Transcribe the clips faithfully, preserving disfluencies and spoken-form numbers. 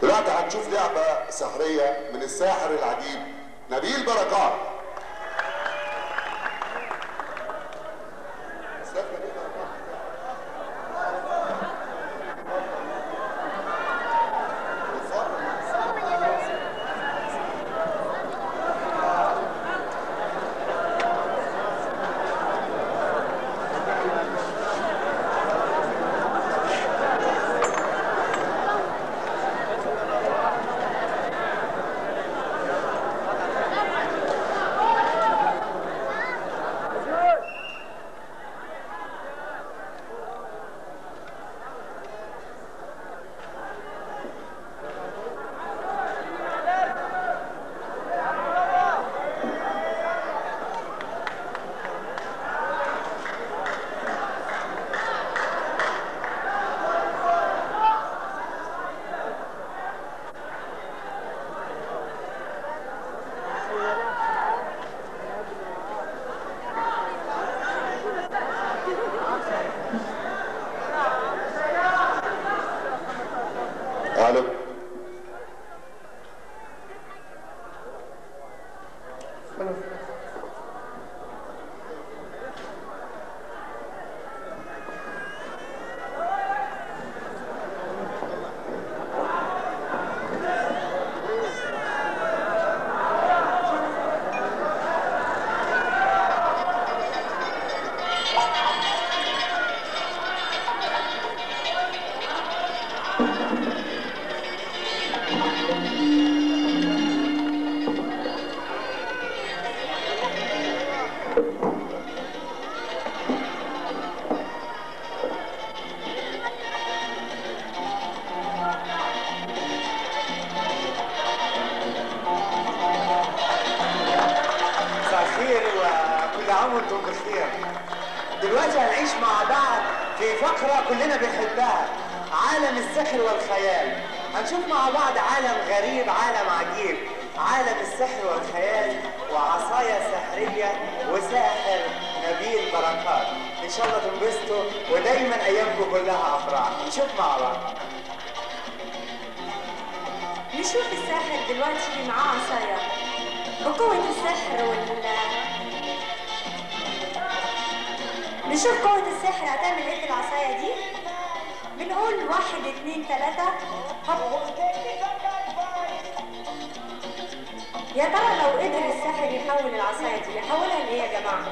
دلوقتي هنشوف لعبة سحرية من الساحر العجيب نبيل بركات. دلوقتي هنعيش مع بعض في فقرة كلنا بنحبها، عالم السحر والخيال. هنشوف مع بعض عالم غريب، عالم عجيب، عالم السحر والخيال وعصاية سحرية وساحر نبيل بركات. إن شاء الله تنبسطوا ودايما أيامكم كلها أفراح. نشوف مع بعض. نشوف الساحر دلوقتي معاه عصاية بقوة السحر وال نشوف قوة السحر هتعمل ايه في العصاية دي. بنقول واحد اتنين تلاتة هب. يا ترى لو قدر الساحر يحول العصاية دي يحولها لايه يا جماعة؟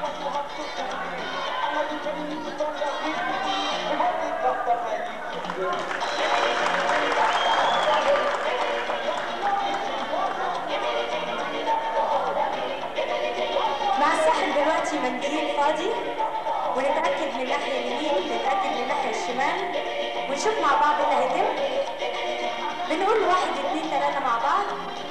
مع الساحر دلوقتي منديل فاضي ونتأكد من الناحية اليمين ونتأكد من الناحية الشمال ونشوف مع بعض اللي هيتم. بنقول واحد اتنين تلاتة مع بعض.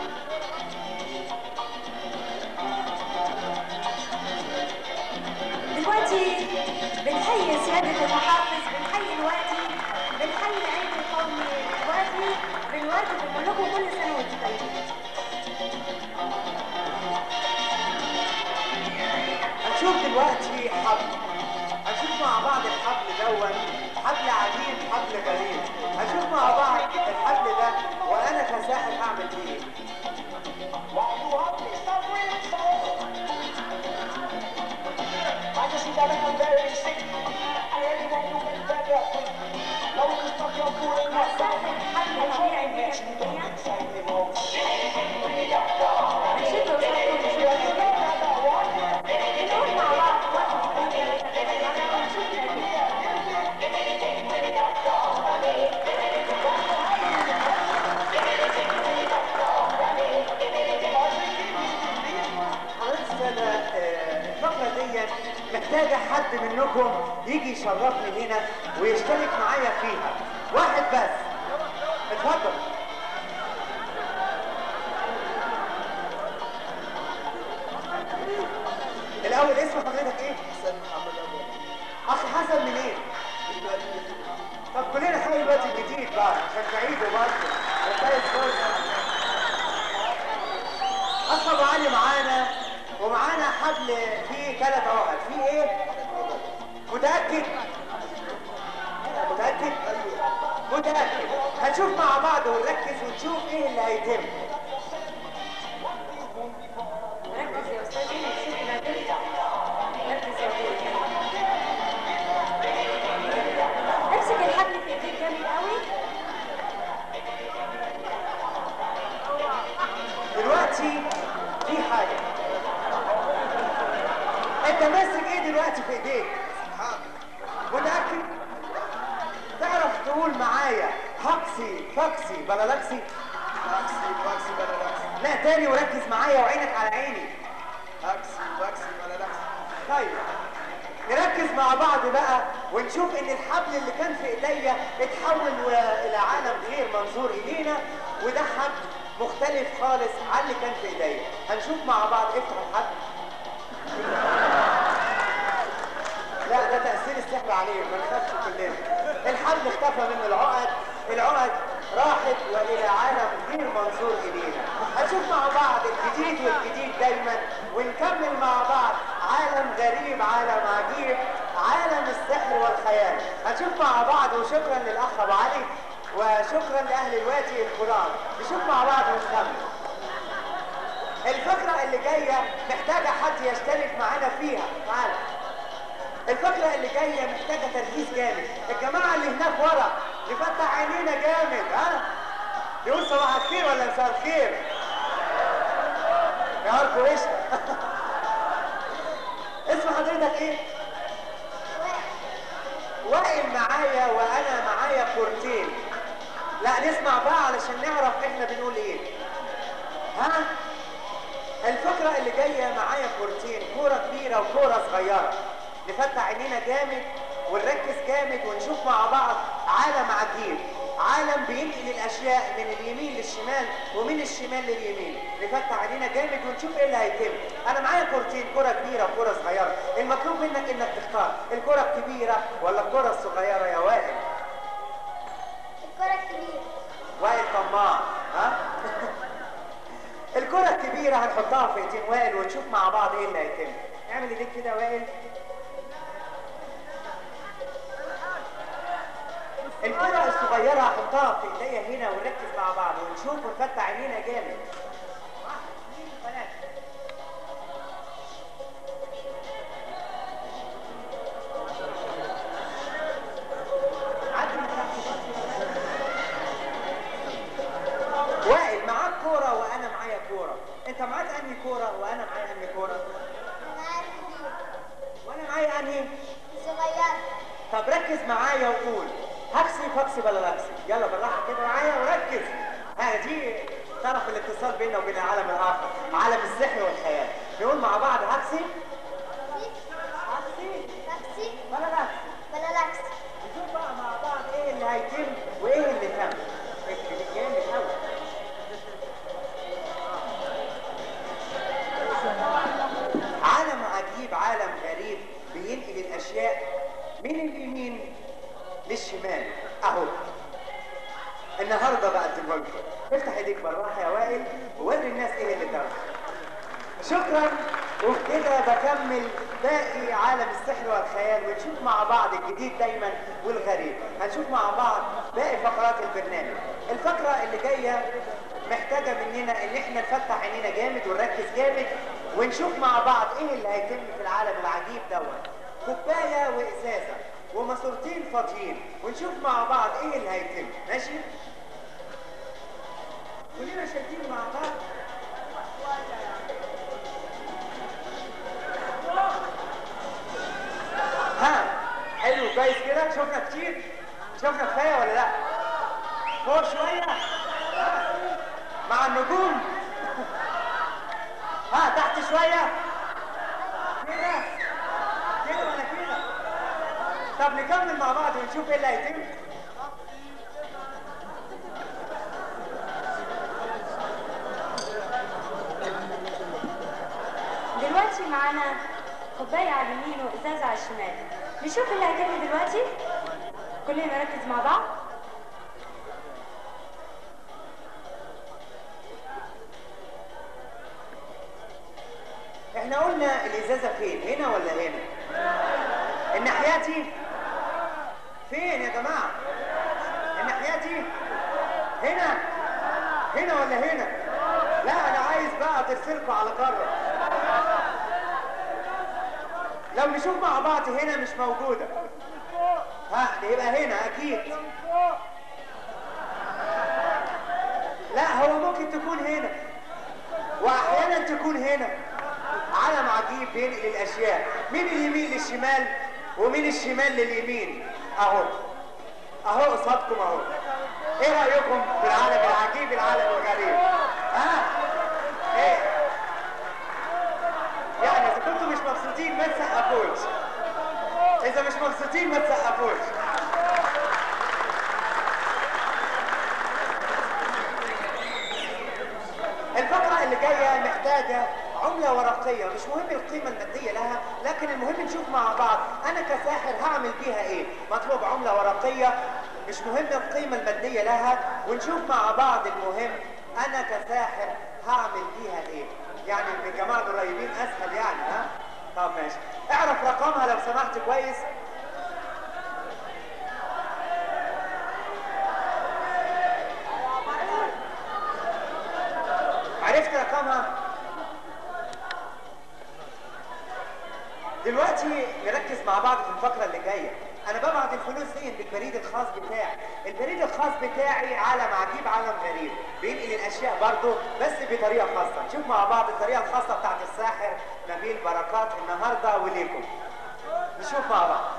دلوقتي بنحيي سيادة المحافظ، بنحيي الوادي، بنحيي العيد القومي الوادي بالوادي، بنقول لكم كل سنة وانتم طيبين. هنشوف دلوقتي حبل، هنشوف مع بعض الحبل دون حبل عجيب، حبل غريب. هنشوف مع بعض الحبل ده وانا كساحر هعمل فيه ايه. محتاجة حد منكم يجي يشرفني هنا ويشترك معايا فيها، واحد بس. اتفضل. الأول اسم حضرتك إيه؟ حسن محمد أبو. أخ حسن منين؟ إيه؟ طب كلنا حي الوقت الجديد بقى عشان تعيدوا برضه. كويس فرصة. أخ أبو علي معانا ومعانا حبل فيه ثلاث عقد. فيه ايه؟ متأكد؟ متأكد؟ متأكد. هنشوف مع بعض ونركز ونشوف ونشوف ايه اللي هيتم. ركز يا استاذ هنا نشوف اللي هترجع. ركز يا ابوي. امسك الحبل في ايديك جامد قوي. دلوقتي في حاجه، انت ماسك ايه دلوقتي في ايديك؟ متاكد؟ تعرف تقول معايا هكسي فاكسي بلالكسي؟ هكسي فاكسي بلالكسي. لا تاني وركز معايا وعينك على عيني. هكسي فاكسي بلالكسي. طيب نركز مع بعض بقى ونشوف ان الحبل اللي كان في ايديا اتحول و- الى عالم غير منظور الينا، وده حبل مختلف خالص عن اللي كان في ايديا. هنشوف مع بعض. افتح الحبل. لا ده تأثير السحر عليه، ما نخافش كلنا. الحبل اختفى من العقد، العقد راحت والى عالم غير منظور الينا. هنشوف مع بعض الجديد والجديد دايما، ونكمل مع بعض عالم غريب، عالم عجيب، عالم السحر والخيال. هنشوف مع بعض. وشكرا للاخ ابو علي وشكرا لاهل الوادي الكرام. نشوف مع بعض ونكمل. الفقره اللي جايه محتاجه حد يشترك معانا فيها. تعالى. الفقرة اللي جاية محتاجة تركيز جامد. الجماعة اللي هناك ورا نفتح عينينا جامد. ها؟ يقول صباح الخير ولا مساء الخير؟ يا عارفوا ايش؟ اسم حضرتك ايه؟ وائل معايا وانا معايا كورتين. لا نسمع بقى علشان نعرف احنا بنقول ايه. ها؟ الفقرة اللي جاية معايا كورتين، كورة كبيرة وكورة صغيرة. نفتح عينينا جامد ونركز جامد ونشوف مع بعض عالم عجيب، عالم بينقل الاشياء من اليمين للشمال ومن الشمال لليمين. نفتح عينينا جامد ونشوف ايه اللي هيتم. انا معايا كورتين، كرة كبيرة وكرة صغيرة. المطلوب منك انك تختار الكرة الكبيرة ولا الكرة الصغيرة يا وائل؟ الكرة الكبيرة. وائل طماع. ها؟ الكرة الكبيرة هنحطها في ايدين وائل ونشوف مع بعض ايه اللي هيتم. اعمل ايديك كده يا وائل. الكرة الصغيرة هحطها في ايديا هنا ونركز مع بعض ونشوف ونفتح عينينا جامد. واحد اثنين ثلاثة. عدي من تحت. وائل معاك كورة وانا معايا كورة. انت معاك انهي كورة وانا معايا انهي كورة؟ معايا كبيرة. وانا معايا انهي؟ صغيرة. طب ركز معايا وقول هكسي فاكسي بلالكسي. يلا بالراحه كده معايا وركز. ها دي طرف الاتصال بيننا وبين العالم الاخر، عالم السحر والخيال. نقول مع بعض هكسي هكسي تاكسي بلالكسي. بلالكسي. نشوف بقى مع بعض ايه اللي هيتم وايه اللي تم. جامد قوي. عالم عجيب، عالم غريب بينقل الاشياء من اليمين للشمال. اهو النهارده بقدمه لكم. افتح ايديك بالراحه يا وائل ووري الناس ايه اللي تم. شكرا. وبكده بكمل باقي عالم السحر والخيال ونشوف مع بعض الجديد دايما والغريب. هنشوف مع بعض باقي فقرات البرنامج. الفقره اللي جايه محتاجه مننا ان احنا نفتح عينينا جامد ونركز جامد ونشوف مع بعض ايه اللي هيتم في العالم العجيب دوت. كوبايه وازازه وماسورتين فاضيين ونشوف مع بعض ايه اللي هيتم. ماشي؟ كلنا شايفين مع بعض. ها حلو كويس كده. شفنا كتير؟ شفنا كفايه ولا لا؟ فوق شويه مع النجوم. ها تحت شويه كده كده ولا كده؟ طب نكمل مع بعض ونشوف ايه اللي هيتم. دلوقتي معانا كوباية على اليمين وإزازة على الشمال. نشوف اللي هيتم دلوقتي. كلنا نركز مع بعض. احنا قلنا الازازه فين؟ هنا ولا هنا؟ الناحية فين يا جماعه؟ الناحية هنا. هنا ولا هنا؟ لا انا عايز بقى ترسلكوا على قاره. لو نشوف مع بعض هنا مش موجوده. ها يبقى هنا اكيد. لا هو ممكن تكون هنا واحيانا تكون هنا. علم عجيب بينقل الاشياء، مين اليمين للشمال ومين الشمال لليمين. اهو اهو قصادكم اهو. ايه رايكم في العالم العجيب العالم الغريب؟ ها ايه يعني اذا كنتوا مش مبسوطين ما تسقفوش، اذا مش مبسوطين ما تسقفوش. الفقره اللي جايه محتاجه عملة ورقية، مش مهم القيمة المادية لها، لكن المهم نشوف مع بعض أنا كساحر هعمل بيها إيه. مطلوب عملة ورقية مش مهم القيمة المادية لها، ونشوف مع بعض المهم أنا كساحر هعمل بيها إيه. يعني الجماعة القريبين أسهل يعني. ها؟ طب ماشي. اعرف رقمها لو سمحت كويس. عرفت رقمها؟ دلوقتي نركز مع بعض في الفقرة اللي جاية. أنا ببعت الفلوس دي بالبريد الخاص بتاعي، البريد الخاص بتاعي عالم عجيب عالم غريب، بينقل الأشياء برضه بس بطريقة خاصة. نشوف مع بعض الطريقة الخاصة بتاعت الساحر نبيل بركات النهارده وليكم. نشوف مع بعض.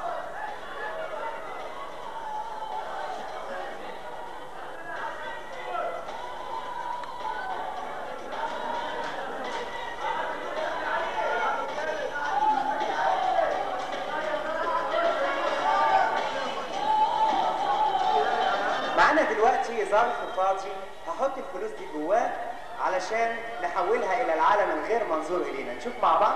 معانا دلوقتي ظرف فاضي، هحط الفلوس دي جواه علشان نحولها الى العالم الغير منظور الينا. نشوف مع بعض.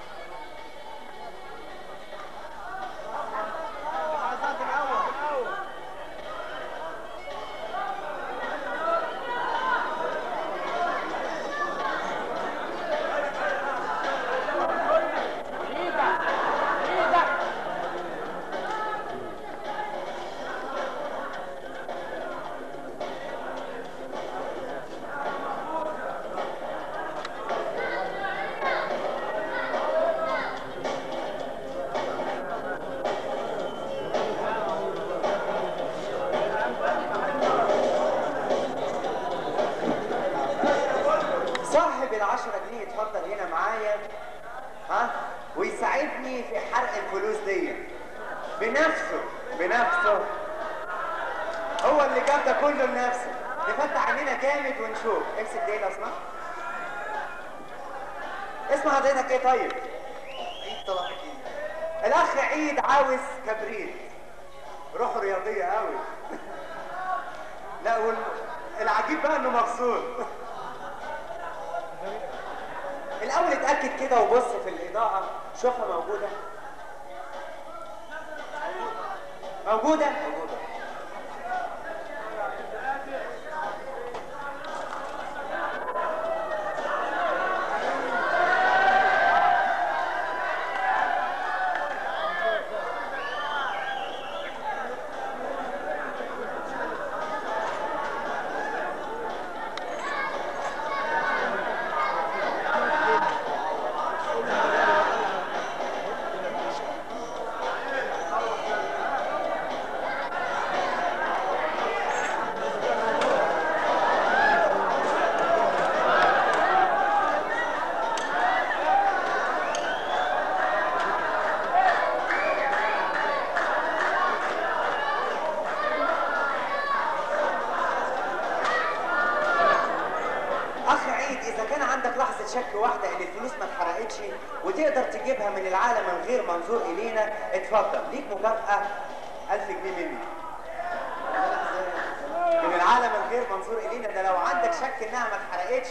العشرة جنيه يتفضل هنا معايا، ها، ويساعدني في حرق الفلوس دي بنفسه بنفسه. هو اللي جاب ده كله لنفسه. نفتح عينينا جامد ونشوف. امسك دي لو سمحت. اسم حضرتك ايه طيب؟ عيد صلاح الدين. الاخ عيد عاوز كبريت. روحه رياضيه قوي. لا والعجيب بقى انه مبسوط. الاول اتاكد كده وبص في الاضاءه، شوفها موجوده. موجوده موجوده. شك واحدة ان الفلوس ما اتحرقتش وتقدر تجيبها من العالم الغير منظور الينا، اتفضل ليك مكافأة ألف جنيه مني. من العالم الغير منظور الينا ده لو عندك شك انها ما اتحرقتش.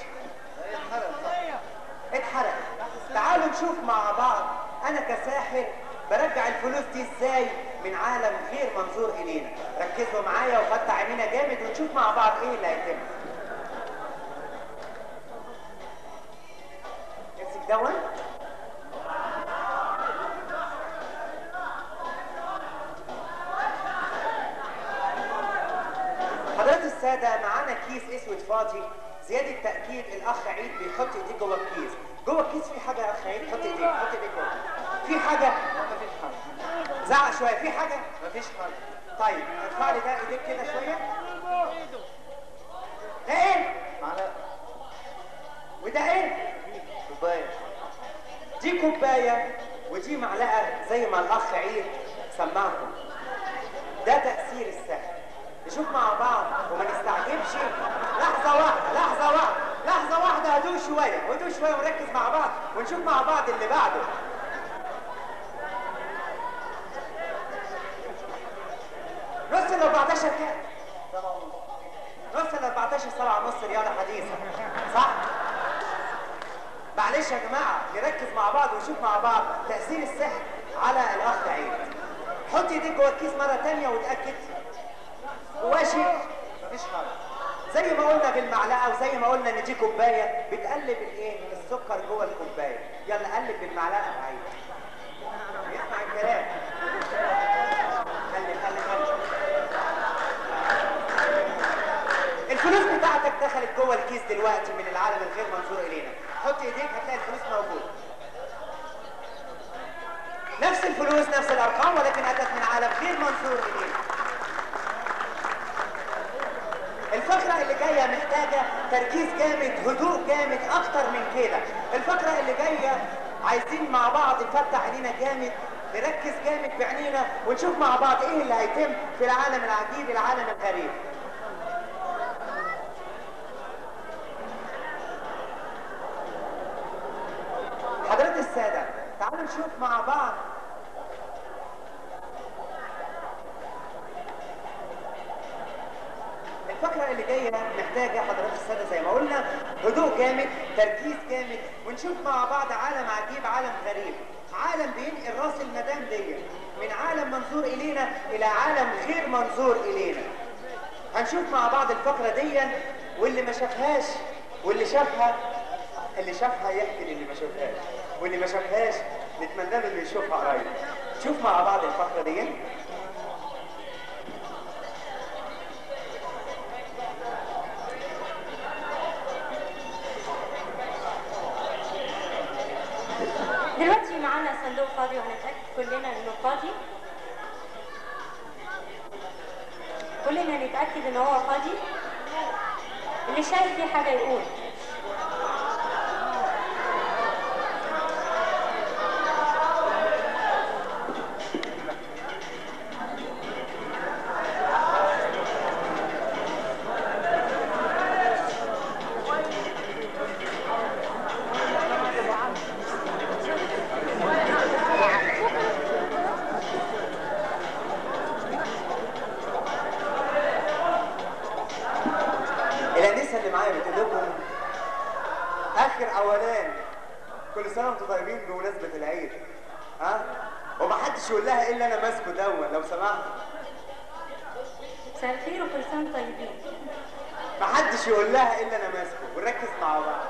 اتحرقت. تعالوا نشوف مع بعض انا كساحر برجع الفلوس دي ازاي من عالم غير منظور الينا. ركزوا معايا وفتح عينينا جامد ونشوف مع بعض ايه اللي هيتم. دون حضرات السادة، معانا كيس اسود فاضي فاضي زياده تاكيد الاخ عيد بيحط ايديه جوه الكيس. جوه الكيس في حاجه يا اخ عيد؟ حط ايديك حط ايديك جوه. في حاجه؟ مفيش حاجه. زعق شويه. في حاجه؟ مفيش حاجه. طيب ارفع لي ده ايديك كده شويه. ده ايه؟ معلقة. وده ايه؟ كوباية. دي كوبايه ودي معلقه زي ما الاخ عيد سمعكم. ده تاثير السحر. نشوف مع بعض وما نستعجبش. لحظه واحده لحظه واحده لحظه واحده هدوء شويه هدوء شويه ونركز مع بعض ونشوف مع بعض اللي بعده. نص ال أربعتاشر كام؟ نص ال أربعتاشر سبعة ونص رياضه حديثه صح؟ معلش يا جماعه نركز مع بعض ونشوف مع بعض تاثير السحر على الاخ عيد. حط ايديك جوه الكيس مره ثانيه وتاكد جواه شيء. مفيش حاجه. زي ما قلنا بالمعلقه وزي ما قلنا ان دي كوبايه بتقلب الايه؟ السكر جوه الكوبايه. يلا قلب بالمعلقه يا عيد. يسمع الكلام. خلي خلي خلي. الفلوس بتاعتك دخلت جوه الكيس دلوقتي من العالم الغير منظور الينا. حط ايديك هتلاقي الفلوس موجوده. نفس الفلوس نفس الارقام ولكن اتت من عالم غير منظور الينا. الفقرة اللي جاية محتاجة تركيز جامد هدوء جامد أكتر من كده. الفقرة اللي جاية عايزين مع بعض نفتح عينينا جامد نركز جامد بعينينا ونشوف مع بعض إيه اللي هيتم في العالم العجيب العالم الغريب. حضرات السادة تعالوا نشوف مع بعض الفقرة اللي جاية محتاجة حضرات السادة زي ما قلنا هدوء جامد تركيز جامد ونشوف مع بعض عالم عجيب عالم غريب. عالم بينقل راس المدام دي من عالم منظور إلينا إلى عالم غير منظور إلينا. هنشوف مع بعض الفقرة دي واللي ما شافهاش واللي شافها اللي شافها يحكي للي ما شافهاش واللي ما شافهاش نتمنى له انه يشوفها قريب. شوف مع بعض الفقرة دي. دلوقتي معانا صندوق فاضي وهنتأكد كلنا انه فاضي. كلنا نتأكد ان هو فاضي. اللي شايف فيه حاجة يقول. الأنسة اللي معايا بتقول لكم آخر أولان كل سنة وأنتم طيبين بمناسبة العيد. ها؟ ومحدش يقول لها إيه اللي أنا ماسكه دون لو سمحت. مساء الخير وكل سنة وانتم طيبين. محدش يقول لها إيه اللي أنا ماسكه ونركز مع بعض.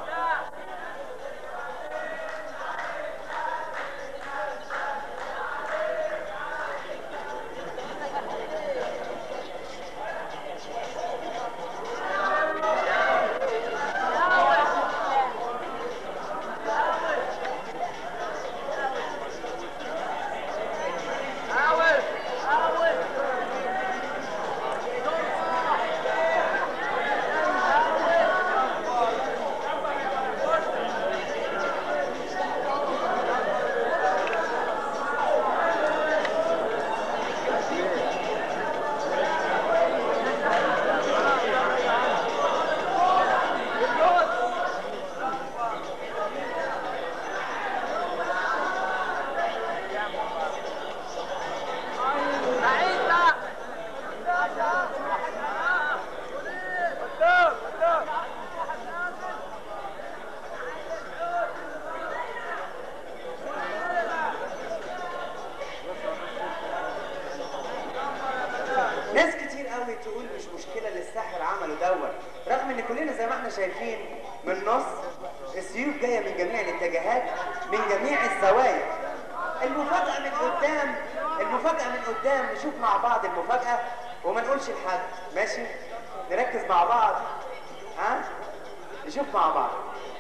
ناس كتير قوي تقول مش مشكلة اللي الساحر عمله دوت، رغم ان كلنا زي ما احنا شايفين من النص السيوف جاية من جميع الاتجاهات من جميع الزوايا. المفاجأة من قدام المفاجأة من قدام نشوف مع بعض المفاجأة وما نقولش لحد. ماشي؟ نركز مع بعض. ها؟ نشوف مع بعض.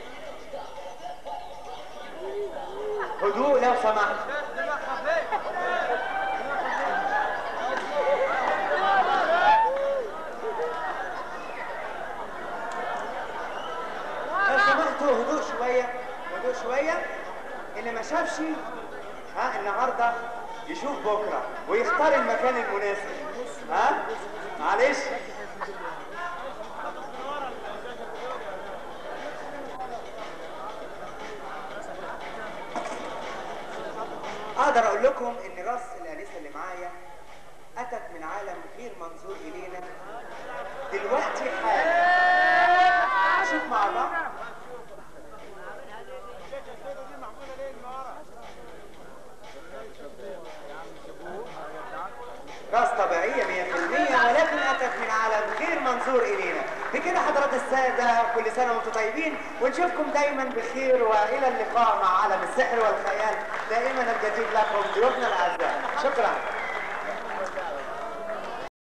هدوء لو سمحت. لو سمحتوا هدوء شوية، هدوء شوية. اللي ما شافش ها النهارده يشوف بكره ويختار المكان المناسب. ها؟ معلش. اقدر اقول لكم ان راس الانسه اللي معايا اتت من عالم غير منظور الينا دلوقتي حالا. نشوف مع بعض. راس طبيعية مية في المية ولكن أتت من عالم غير منظور إلينا. بكده حضرات السادة كل سنة وانتم طيبين، ونشوفكم دايما بخير، وإلى اللقاء مع عالم السحر والخيال. دائما الجديد لكم ضيوفنا الأعزاء. شكرا.